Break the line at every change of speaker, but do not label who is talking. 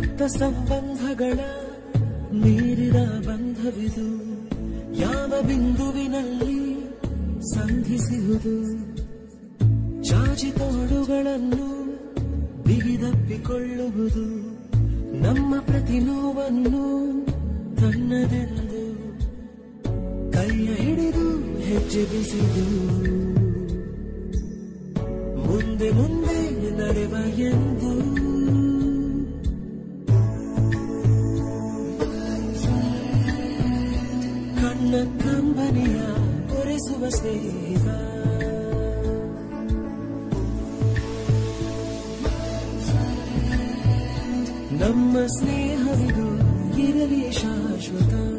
ರಕ್ತ ಸಂಬಂಧಗಳ ಮೀರಿದ ಬಂಧವಿದು ಯಾವ ಬಿಂದುವಿನಲ್ಲಿ ಸಂಧಿಸುವುದು ಚಾಚಿ ತೋಳುಗಳನ್ನು ಬಿಗಿದಪ್ಪಿಕೊಳ್ಳುವುದು ನಮ್ಮ ಪ್ರತಿ ನೋವನ್ನು ತನ್ನದೆಂದು ಕೈಯ ಹಿಡಿದು ಹೆಜ್ಜೆ ಬಿಸಿದು ಮುಂದೆ ಮುಂದೆ ನಡೆವ ಎಂದು ಕಣ್ಣ ಕಂಬನಿಯ ಒರೆಸುವ ಸ್ನೇಹಿತ ನಮ್ಮ ಸ್ನೇಹವಿದು ಇರಲಿ ಶಾಶ್ವತ.